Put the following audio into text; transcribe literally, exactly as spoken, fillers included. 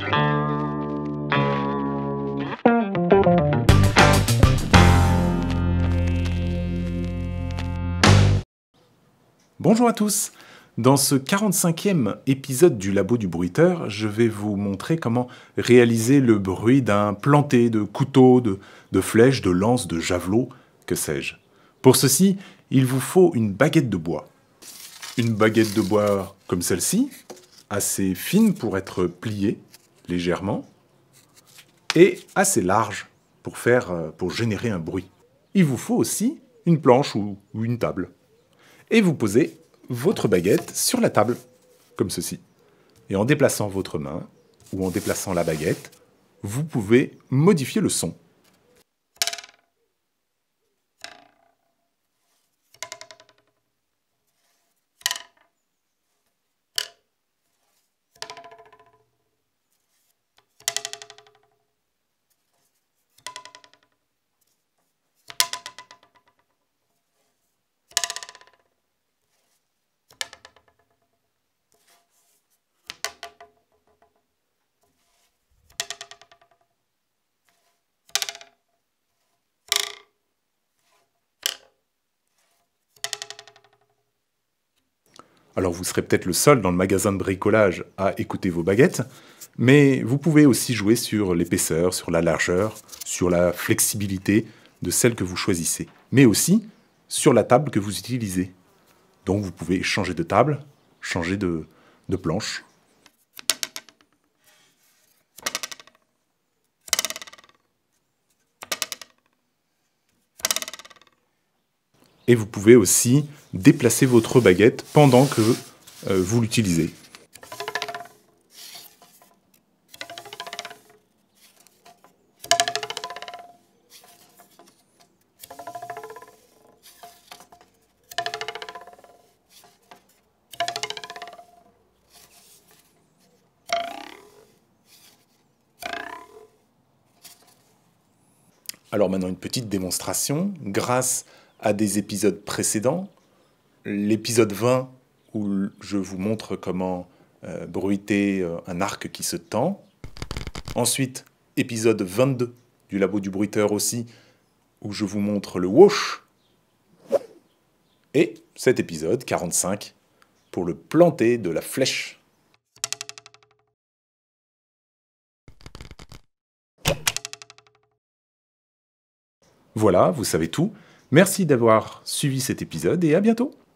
Bonjour à tous. Dans ce quarante-cinquième épisode du Labo du Bruiteur, je vais vous montrer comment réaliser le bruit d'un planté de couteaux, de, de flèches, de lances, de javelots, que sais-je. Pour ceci, il vous faut une baguette de bois. Une baguette de bois comme celle-ci, assez fine pour être pliée légèrement, et assez large pour, faire, pour générer un bruit. Il vous faut aussi une planche ou, ou une table. Et vous posez votre baguette sur la table, comme ceci. Et en déplaçant votre main, ou en déplaçant la baguette, vous pouvez modifier le son. Alors vous serez peut-être le seul dans le magasin de bricolage à écouter vos baguettes, mais vous pouvez aussi jouer sur l'épaisseur, sur la largeur, sur la flexibilité de celle que vous choisissez, mais aussi sur la table que vous utilisez. Donc vous pouvez changer de table, changer de, de planche. Et vous pouvez aussi déplacer votre baguette pendant que euh, vous l'utilisez. Alors maintenant une petite démonstration, grâce à des épisodes précédents, l'épisode vingt où je vous montre comment euh, bruiter euh, un arc qui se tend, ensuite épisode vingt-deux du Labo du Bruiteur aussi, où je vous montre le wash, et cet épisode quarante-cinq pour le planter de la flèche. Voilà, vous savez tout. Merci d'avoir suivi cet épisode et à bientôt.